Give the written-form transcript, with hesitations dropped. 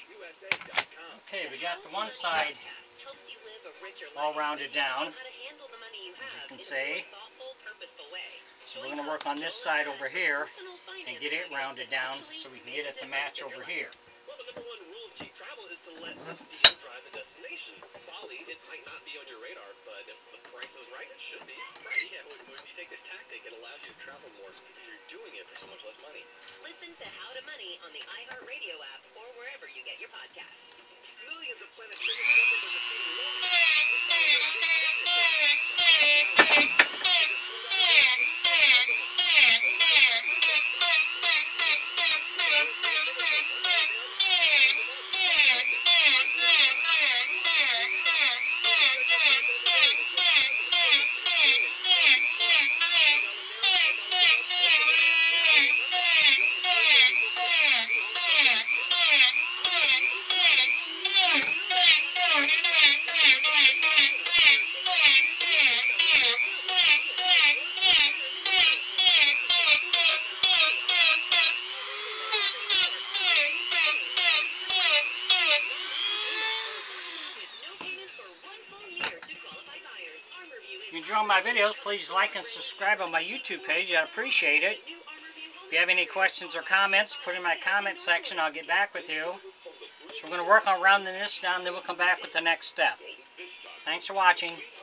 Okay, we got the one side all rounded down, as you can see. So we're going to work on this side over here and get it rounded down so we can get it to match over here. Well, the number one rule of cheap travel is to let the deal drive the destination. Bali, it might not be on your radar, but if the price is right, it should be. Right, yeah. When you take this tactic, it allows you to travel more because you're doing it for so much less money. Listen to How to Money on the iHeartRadio app or wherever you get your podcasts. Millions of Planet Fitness members are receiving loans. If you enjoy my videos, please like and subscribe on my YouTube page. I'd appreciate it. If you have any questions or comments, put in my comment section. I'll get back with you. So we're going to work on rounding this down, then we'll come back with the next step. Thanks for watching.